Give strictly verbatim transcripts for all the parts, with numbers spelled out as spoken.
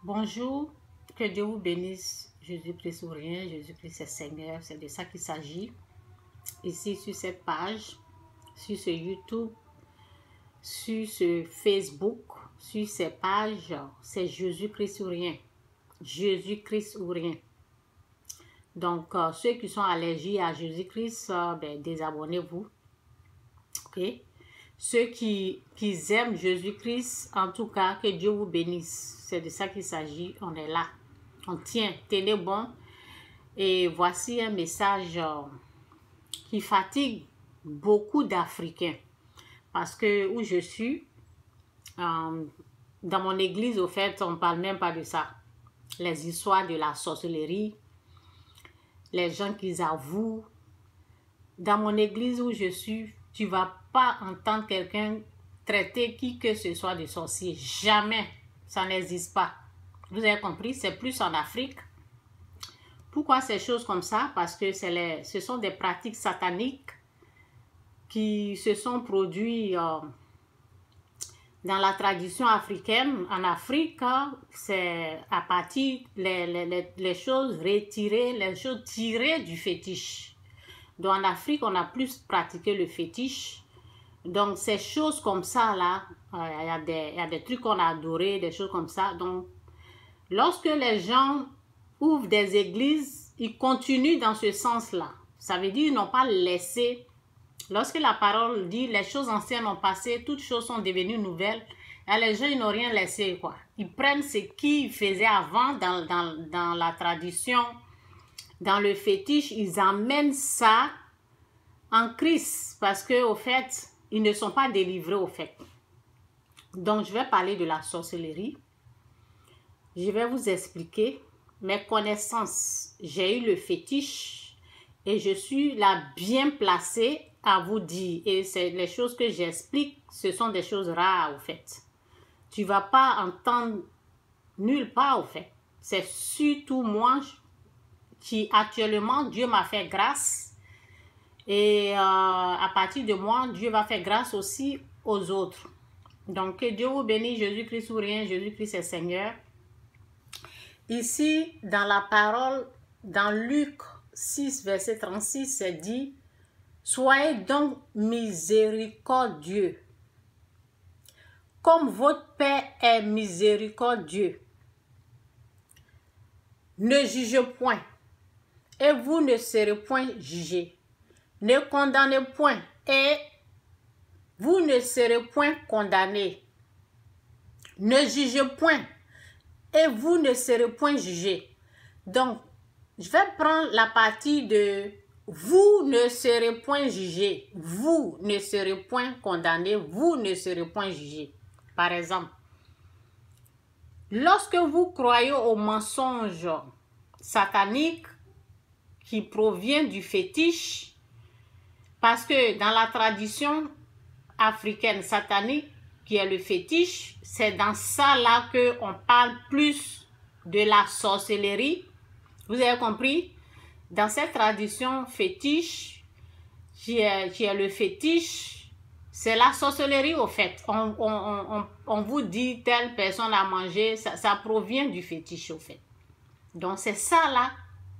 Bonjour, que Dieu vous bénisse. Jésus-Christ souverain, Jésus-Christ est Seigneur, c'est de ça qu'il s'agit. Ici sur cette page, sur ce YouTube, sur ce Facebook, sur ces pages, c'est Jésus-Christ ou rien. Jésus-Christ ou rien. Donc, euh, ceux qui sont allergiques à Jésus-Christ, euh, ben, désabonnez-vous. Ok? Ceux qui, qui aiment Jésus-Christ, en tout cas, que Dieu vous bénisse. C'est de ça qu'il s'agit. On est là. On tient. Tenez bon. Et voici un message euh, qui fatigue beaucoup d'Africains. Parce que où je suis, euh, dans mon église, au fait, on ne parle même pas de ça. Les histoires de la sorcellerie, les gens qui avouent. Dans mon église où je suis, tu ne vas pas entendre quelqu'un traiter qui que ce soit de sorcier. Jamais. Ça n'existe pas. Vous avez compris? C'est plus en Afrique. Pourquoi ces choses comme ça? Parce que les, ce sont des pratiques sataniques qui se sont produites euh, dans la tradition africaine. En Afrique, c'est à partir les, les, les, les choses retirées, les choses tirées du fétiche. Donc en Afrique, on a plus pratiqué le fétiche. Donc ces choses comme ça, là, il euh, y a des, y a des trucs qu'on a adorés, des choses comme ça. Donc lorsque les gens ouvrent des églises, ils continuent dans ce sens-là. Ça veut dire qu'ils n'ont pas laissé. Lorsque la parole dit les choses anciennes ont passé, toutes choses sont devenues nouvelles, et les gens ils n'ont rien laissé, quoi. Ils prennent ce qu'ils faisaient avant dans, dans, dans la tradition, dans le fétiche, ils amènent ça en Christ parce que au fait, ils ne sont pas délivrés au fait. Donc, je vais parler de la sorcellerie. Je vais vous expliquer mes connaissances. J'ai eu le fétiche et je suis là bien placée à vous dire. Et c'est les choses que j'explique, ce sont des choses rares au fait. Tu ne vas pas entendre nulle part au fait. C'est surtout moi qui actuellement, Dieu m'a fait grâce. Et euh, à partir de moi, Dieu va faire grâce aussi aux autres. Donc, que Dieu vous bénisse, Jésus-Christ ou rien, Jésus-Christ est Seigneur. Ici, dans la parole, dans Luc six, verset trente-six, c'est dit, « Soyez donc miséricordieux, comme votre Père est miséricordieux. Ne jugez point, et vous ne serez point jugés. Ne condamnez point, et vous ne serez point condamnés. Ne jugez point, et vous ne serez point jugés. » Donc, je vais prendre la partie de « vous ne serez point jugés »,« vous ne serez point condamnés »,« vous ne serez point jugés ». Par exemple, lorsque vous croyez au mensonge satanique qui provient du fétiche, parce que dans la tradition africaine satanique, qui est le fétiche, c'est dans ça là qu'on parle plus de la sorcellerie. Vous avez compris? Dans cette tradition fétiche, qui est, qui est le fétiche, c'est la sorcellerie au fait. On, on, on, on vous dit telle personne a mangé, ça, ça provient du fétiche au fait. Donc c'est ça là.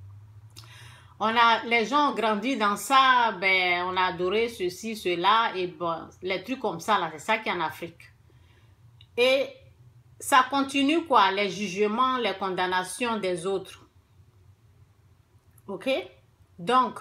On a, les gens ont grandi dans ça, ben, on a adoré ceci, cela, et bon, les trucs comme ça, là, c'est ça qui est en Afrique. Et ça continue, quoi, les jugements, les condamnations des autres. Ok? Donc,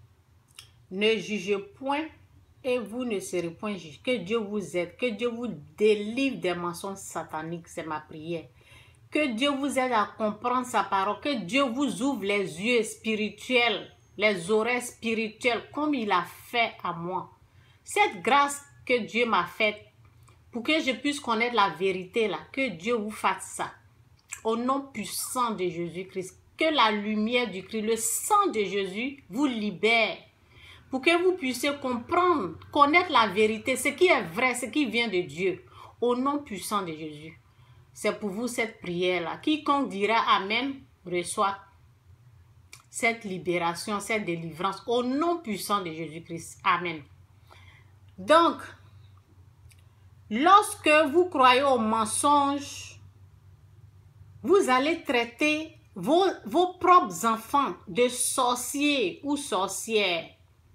ne jugez point et vous ne serez point jugés. Que Dieu vous aide, que Dieu vous délivre des mensonges sataniques, c'est ma prière. Que Dieu vous aide à comprendre sa parole. Que Dieu vous ouvre les yeux spirituels, les oreilles spirituelles, comme il a fait à moi. Cette grâce que Dieu m'a faite, pour que je puisse connaître la vérité, là, que Dieu vous fasse ça. Au nom puissant de Jésus-Christ, que la lumière du Christ, le sang de Jésus vous libère. Pour que vous puissiez comprendre, connaître la vérité, ce qui est vrai, ce qui vient de Dieu. Au nom puissant de Jésus. C'est pour vous cette prière-là. Quiconque dira Amen, reçoit cette libération, cette délivrance au nom puissant de Jésus-Christ. Amen. Donc, lorsque vous croyez au mensonge vous allez traiter vos, vos propres enfants de sorciers ou sorcières.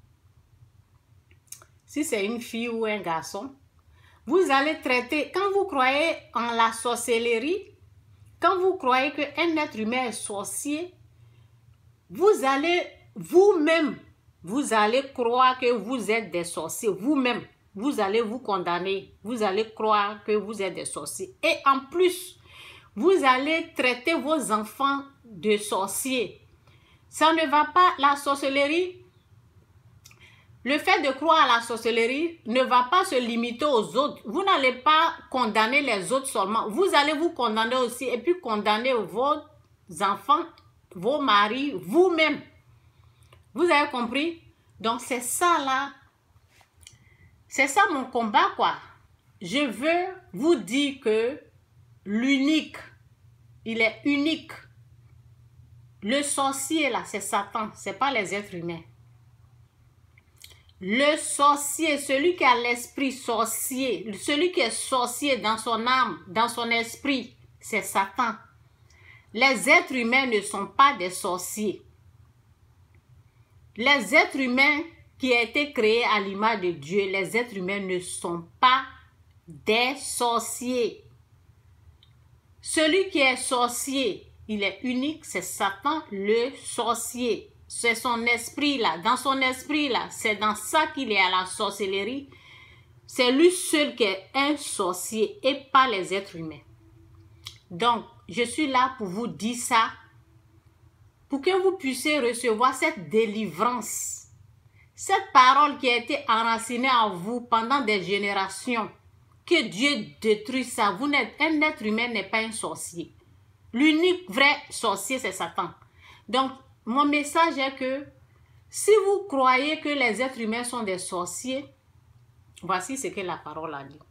Si c'est une fille ou un garçon, vous allez traiter, quand vous croyez en la sorcellerie, quand vous croyez qu'un être humain est sorcier, vous allez vous-même, vous allez croire que vous êtes des sorciers, vous-même, vous allez vous condamner, vous allez croire que vous êtes des sorciers. Et en plus, vous allez traiter vos enfants de sorciers. Ça ne va pas, la sorcellerie, le fait de croire à la sorcellerie ne va pas se limiter aux autres. Vous n'allez pas condamner les autres seulement. Vous allez vous condamner aussi et puis condamner vos enfants, vos maris, vous-même. Vous avez compris? Donc c'est ça là. C'est ça mon combat quoi. Je veux vous dire que l'unique, il est unique. Le sorcier là, c'est Satan, c'est pas les êtres humains. Le sorcier, celui qui a l'esprit sorcier, celui qui est sorcier dans son âme, dans son esprit, c'est Satan. Les êtres humains ne sont pas des sorciers. Les êtres humains qui ont été créés à l'image de Dieu, les êtres humains ne sont pas des sorciers. Celui qui est sorcier, il est unique, c'est Satan le sorcier. C'est son esprit là, dans son esprit là, c'est dans ça qu'il est à la sorcellerie. C'est lui seul qui est un sorcier et pas les êtres humains. Donc, je suis là pour vous dire ça, pour que vous puissiez recevoir cette délivrance, cette parole qui a été enracinée en vous pendant des générations, que Dieu détruit ça. Vous n'êtes, un être humain n'est pas un sorcier. L'unique vrai sorcier, c'est Satan. Donc, mon message est que si vous croyez que les êtres humains sont des sorciers, voici ce que la parole a dit.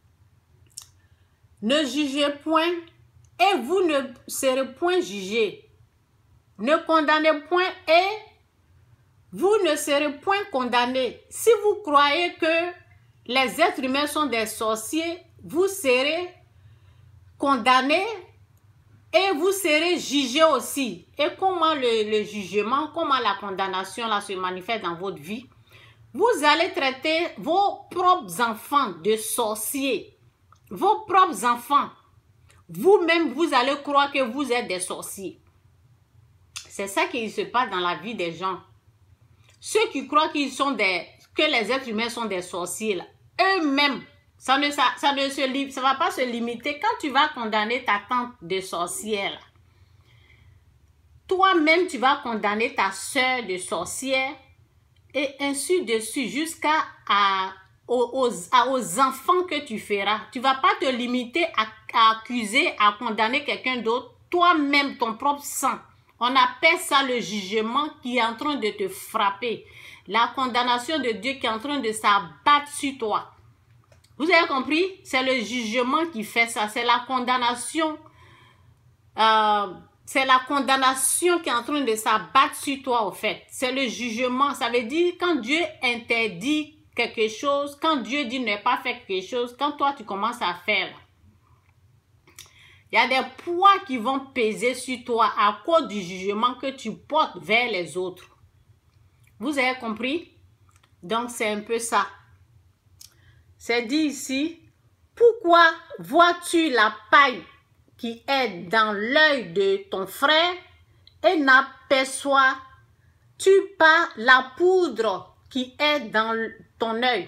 Ne jugez point et vous ne serez point jugés. Ne condamnez point et vous ne serez point condamnés. Si vous croyez que les êtres humains sont des sorciers, vous serez condamnés et vous serez jugés aussi. Et comment le, le jugement, comment la condamnation là se manifeste dans votre vie? Vous allez traiter vos propres enfants de sorciers. Vos propres enfants. Vous-même, vous allez croire que vous êtes des sorciers. C'est ça qui se passe dans la vie des gens. Ceux qui croient qu'ils sont des, que les êtres humains sont des sorciers, eux-mêmes, ça ne, ça, ça ne se, ça va pas se limiter. Quand tu vas condamner ta tante de sorcière, toi-même, tu vas condamner ta soeur de sorcière, et ainsi de suite, jusqu'à à, aux, aux, à, aux enfants que tu feras. Tu ne vas pas te limiter à, à accuser, à condamner quelqu'un d'autre, toi-même, ton propre sang. On appelle ça le jugement qui est en train de te frapper. La condamnation de Dieu qui est en train de s'abattre sur toi. Vous avez compris? C'est le jugement qui fait ça. C'est la condamnation. Euh, c'est la condamnation qui est en train de s'abattre sur toi, au fait. C'est le jugement. Ça veut dire quand Dieu interdit quelque chose, quand Dieu dit ne pas faire quelque chose, quand toi tu commences à faire, il y a des poids qui vont peser sur toi à cause du jugement que tu portes vers les autres. Vous avez compris? Donc, c'est un peu ça. C'est dit ici, pourquoi vois-tu la paille qui est dans l'œil de ton frère et n'aperçois-tu pas la poudre qui est dans ton œil?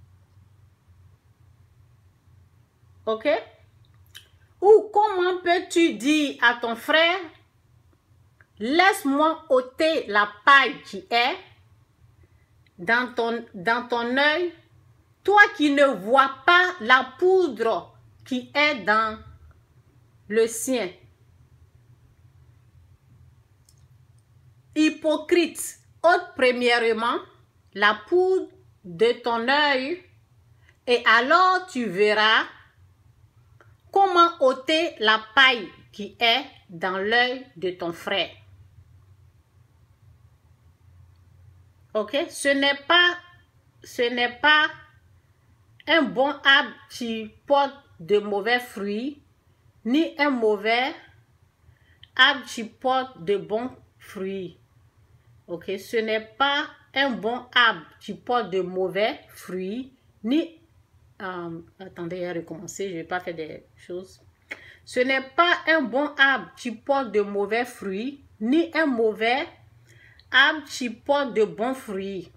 Ok? Ou comment peux-tu dire à ton frère, laisse-moi ôter la paille qui est dans ton, dans ton œil, toi qui ne vois pas la poudre qui est dans le sien. Hypocrite, ôte premièrement la poudre de ton œil et alors tu verras comment ôter la paille qui est dans l'œil de ton frère. Ok? Ce n'est pas, ce n'est pas un bon arbre qui porte de mauvais fruits, ni un mauvais arbre qui porte de bons fruits. Ok, ce n'est pas un bon arbre qui porte de mauvais fruits, ni... Euh, attendez, à recommencer, je ne vais pas faire des choses. Ce n'est pas un bon arbre qui porte de mauvais fruits, ni un mauvais arbre qui porte de bons fruits.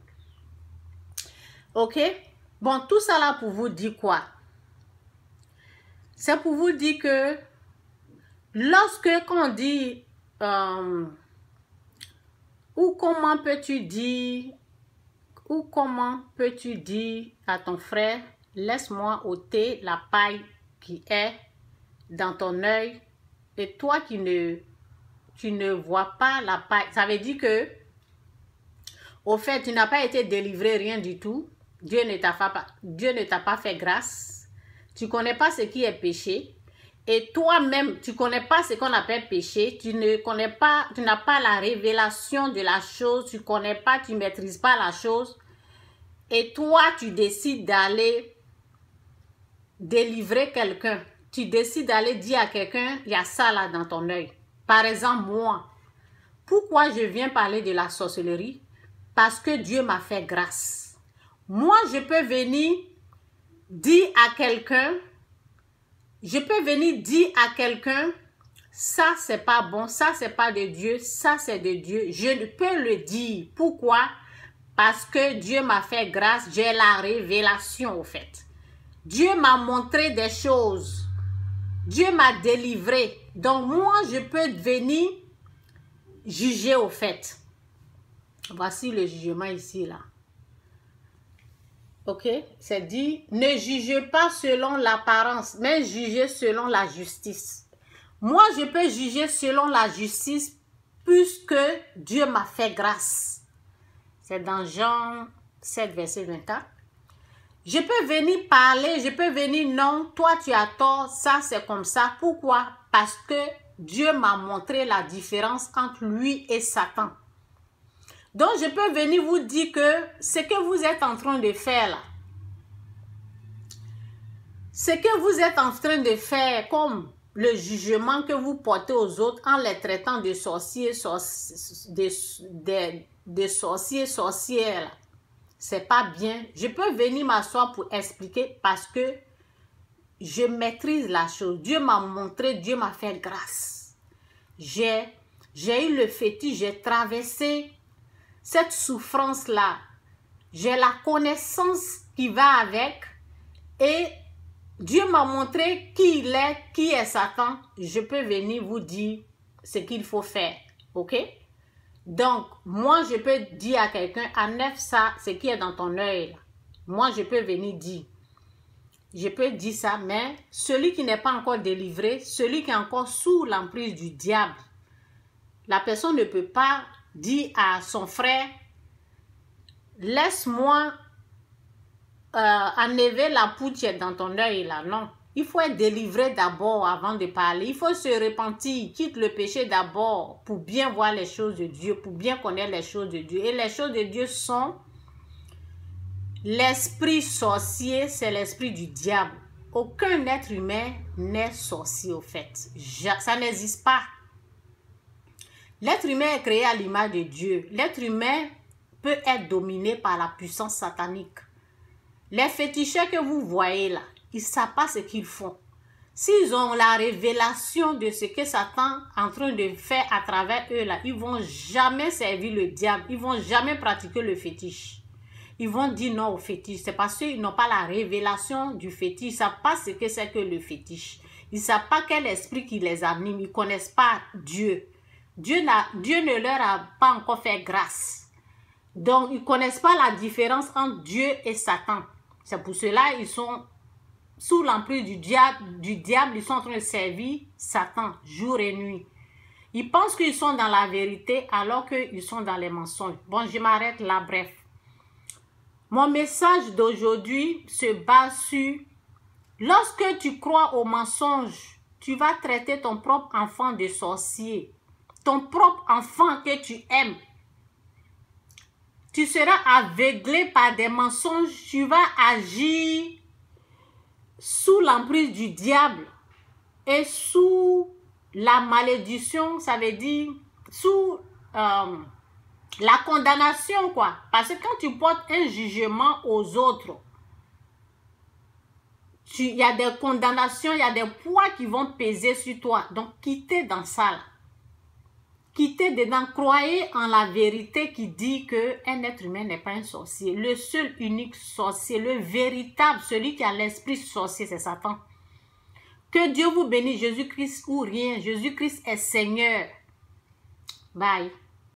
Ok? Bon, tout ça là pour vous dire quoi? C'est pour vous dire que lorsque on dit euh, ou comment peux-tu dire ou comment peux-tu dire à ton frère, laisse-moi ôter la paille qui est dans ton œil, et toi qui ne, tu ne vois pas la paille. Ça veut dire que, au fait, tu n'as pas été délivré, rien du tout. Dieu ne t'a pas, Dieu ne t'a pas fait grâce. Tu ne connais pas ce qui est péché. Et toi-même, tu ne connais pas ce qu'on appelle péché. Tu ne connais pas, tu n'as pas la révélation de la chose. Tu ne connais pas, tu ne maîtrises pas la chose. Et toi, tu décides d'aller délivrer quelqu'un. Tu décides d'aller dire à quelqu'un, il y a ça là dans ton œil. Par exemple, moi, pourquoi je viens parler de la sorcellerie? Parce que Dieu m'a fait grâce. Moi, je peux venir dire à quelqu'un, je peux venir dire à quelqu'un, ça c'est pas bon, ça c'est pas de Dieu, ça c'est de Dieu. Je peux le dire. Pourquoi? Parce que Dieu m'a fait grâce, j'ai la révélation au fait. Dieu m'a montré des choses. Dieu m'a délivré. Donc moi, je peux venir juger au fait. Voici le jugement ici, là. Ok? C'est dit, ne jugez pas selon l'apparence, mais jugez selon la justice. Moi, je peux juger selon la justice puisque Dieu m'a fait grâce. C'est dans Jean sept, verset vingt-quatre. Je peux venir parler, je peux venir, non, toi tu as tort, ça c'est comme ça. Pourquoi? Parce que Dieu m'a montré la différence entre lui et Satan. Donc je peux venir vous dire que ce que vous êtes en train de faire là, ce que vous êtes en train de faire comme le jugement que vous portez aux autres en les traitant de sorciers, sorci de, de, de sorciers, sorcières, c'est pas bien. Je peux venir m'asseoir pour expliquer parce que je maîtrise la chose. Dieu m'a montré, Dieu m'a fait grâce. J'ai j'ai eu le fétiche, j'ai traversé cette souffrance-là. J'ai la connaissance qui va avec et Dieu m'a montré qui il est, qui est Satan. Je peux venir vous dire ce qu'il faut faire. Ok? Donc, moi, je peux dire à quelqu'un, enlève ça, ce qui est dans ton œil. Moi, je peux venir dire. Je peux dire ça, mais celui qui n'est pas encore délivré, celui qui est encore sous l'emprise du diable, la personne ne peut pas dire à son frère, laisse-moi euh, enlever la poudre qui est dans ton œil là. Non. Il faut être délivré d'abord avant de parler. Il faut se repentir, quitte le péché d'abord pour bien voir les choses de Dieu, pour bien connaître les choses de Dieu. Et les choses de Dieu sont l'esprit sorcier, c'est l'esprit du diable. Aucun être humain n'est sorcier au fait. Ça n'existe pas. L'être humain est créé à l'image de Dieu. L'être humain peut être dominé par la puissance satanique. Les féticheurs que vous voyez là, ils ne savent pas ce qu'ils font. S'ils ont la révélation de ce que Satan est en train de faire à travers eux là, ils ne vont jamais servir le diable. Ils ne vont jamais pratiquer le fétiche. Ils vont dire non au fétiche. C'est parce qu'ils n'ont pas la révélation du fétiche. Ils ne savent pas ce que c'est que le fétiche. Ils ne savent pas quel esprit qui les anime. Ils ne connaissent pas Dieu. Dieu, n'a, Dieu ne leur a pas encore fait grâce. Donc, ils ne connaissent pas la différence entre Dieu et Satan. C'est pour cela qu'ils sont sous l'emprise du diable, du diable. Ils sont en train de servir Satan jour et nuit. Ils pensent qu'ils sont dans la vérité alors qu'ils sont dans les mensonges. Bon, je m'arrête là, bref. Mon message d'aujourd'hui se base sur lorsque tu crois au mensonge, tu vas traiter ton propre enfant de sorcier. Ton propre enfant que tu aimes. Tu seras aveuglé par des mensonges. Tu vas agir sous l'emprise du diable et sous la malédiction, ça veut dire sous euh, la condamnation, quoi. Parce que quand tu portes un jugement aux autres, il y a des condamnations, il y a des poids qui vont peser sur toi. Donc, quittez dans ça. Là. Quittez dedans. Croyez en la vérité qui dit qu'un être humain n'est pas un sorcier. Le seul unique sorcier, le véritable, celui qui a l'esprit sorcier, c'est Satan. Que Dieu vous bénisse, Jésus-Christ ou rien. Jésus-Christ est Seigneur. Bye.